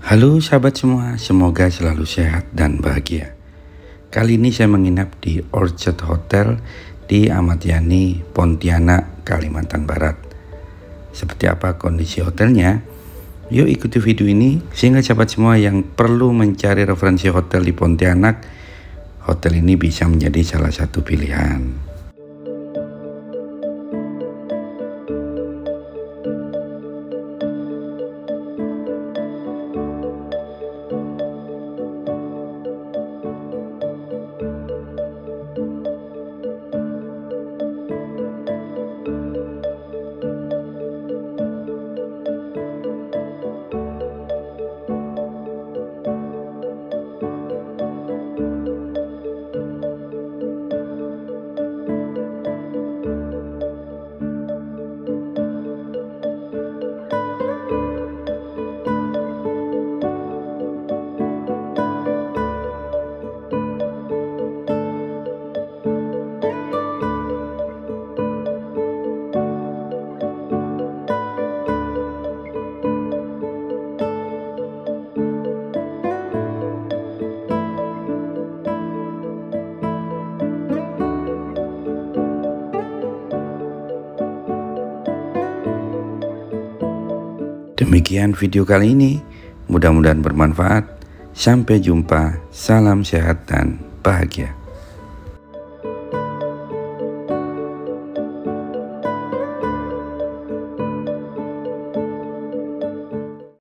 Halo sahabat semua, semoga selalu sehat dan bahagia. Kali ini saya menginap di Orchard Hotel di Ahmad Yani, Pontianak, Kalimantan Barat. Seperti apa kondisi hotelnya? Yuk ikuti video ini sehingga sahabat semua yang perlu mencari referensi hotel di Pontianak, hotel ini bisa menjadi salah satu pilihan. Demikian video kali ini, mudah-mudahan bermanfaat. Sampai jumpa, salam sehat dan bahagia.